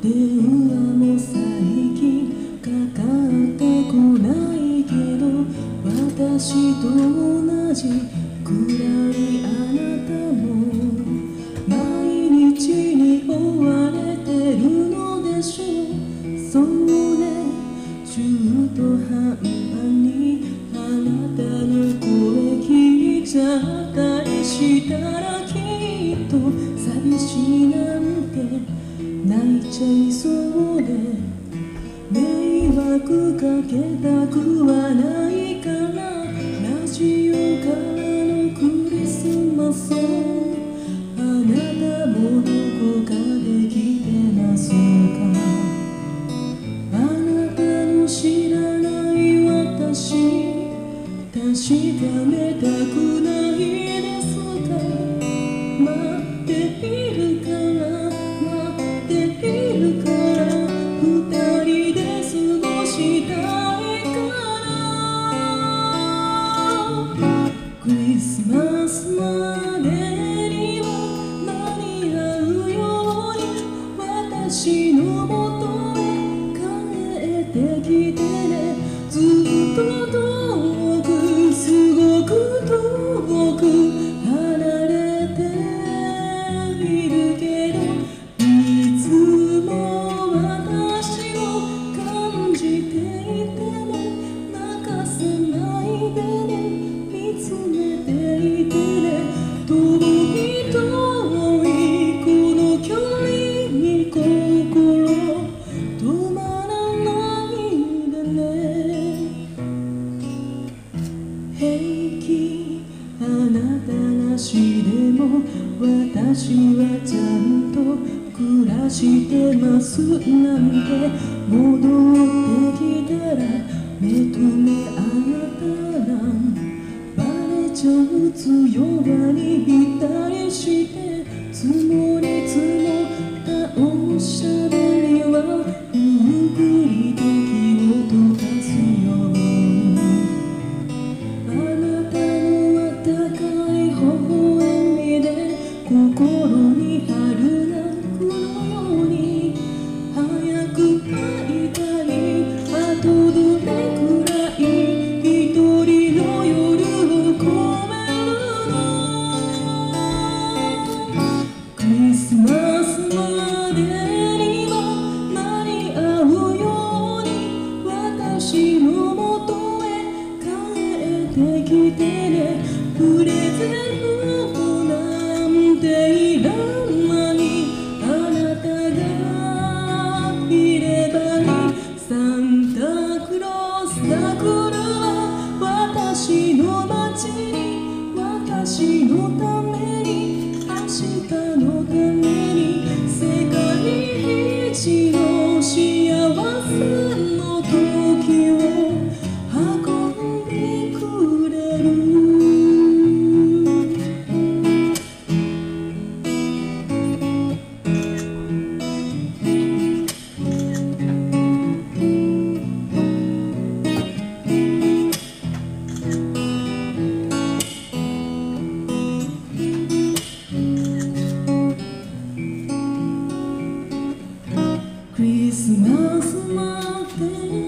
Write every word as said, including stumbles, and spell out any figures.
電話も最近かかってこないけど、私と同じくらいあなたも毎日に追われてるのでしょう。そうね、中途半端にあなたの声聞いちゃったりしたら、きっと寂しいなんて泣いちゃいそうで、迷惑かけたくはないから、ラジオからのクリスマスをあなたもどこかで聞いてますか？あなたの知らない私、確かめたくないですか？待っているから待っているから、二人で過ごしたいから。クリスマスまでには間に合うように私のもとへ帰ってきてね。ずっと遠く、すごく遠く離れているけど、いつも私を感じていてね。泣かさないでね、見つめていてね。遠い遠いこの距離に心止まらないでね。平気、あなたなしでも私はちゃんと暮らしてますなんて、戻ってきたら目と目あなたなんバレちゃう。強がりたりして積もり積もったおしゃべりはゆっくり時を溶かすよ。あなたの温かい微笑みで心に春が来るように、早く会いたい。あとどれくらい一人の夜を越えるの？クリスマスまでには間に合うように私のもとへ帰ってきてね。プレゼントなんていらないあなたがいればいい。サンタクロースが来るわ私の街に、私のために、明日のために、世界一の幸せの時を運んでくれる。クリスマスまで